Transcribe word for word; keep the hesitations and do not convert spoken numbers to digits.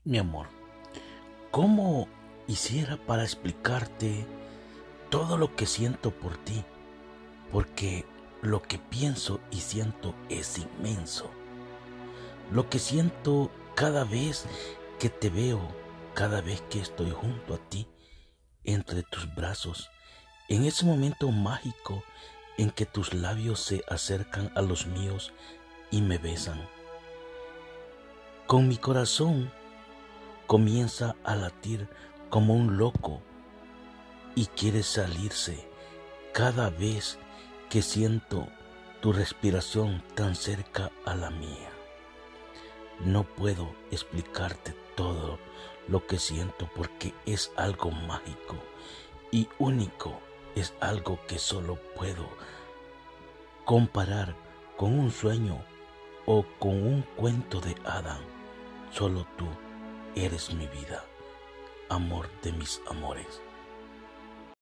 Mi amor, ¿cómo hiciera para explicarte todo lo que siento por ti? Porque lo que pienso y siento es inmenso. Lo que siento cada vez que te veo, cada vez que estoy junto a ti, entre tus brazos, en ese momento mágico en que tus labios se acercan a los míos y me besan. Con mi corazón comienza a latir como un loco y quiere salirse cada vez que siento tu respiración tan cerca a la mía. No puedo explicarte todo lo que siento porque es algo mágico y único, es algo que solo puedo comparar con un sueño o con un cuento de hadas. Solo tú eres mi vida, amor de mis amores.